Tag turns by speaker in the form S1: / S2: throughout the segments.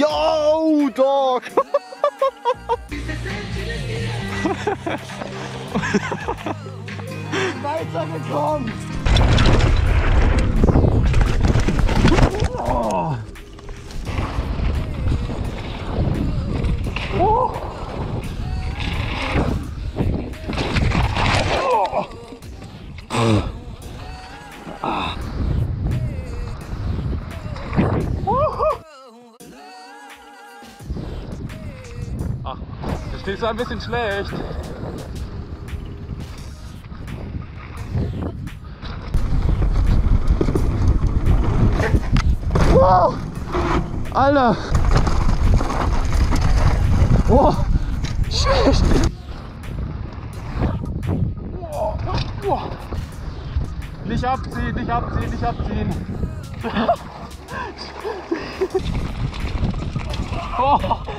S1: Yo, Dog! Weitergekommen! Oh. Oh. Oh. Ah. Ach, das steht so ein bisschen schlecht. Wow! Alter! Oh! Shit! Oh. Oh. Nicht abziehen, nicht abziehen, nicht abziehen! Oh,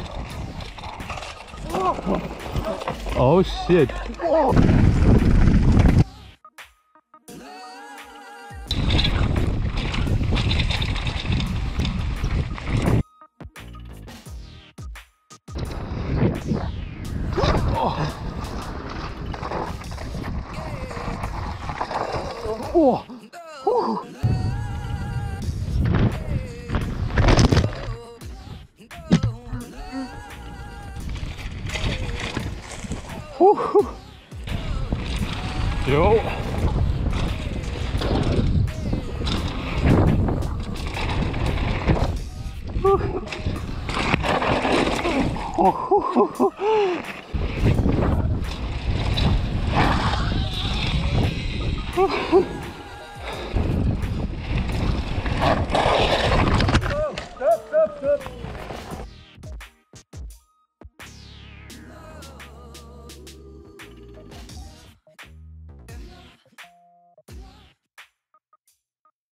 S1: oh shit! Oh. Oh. Oh. Jo.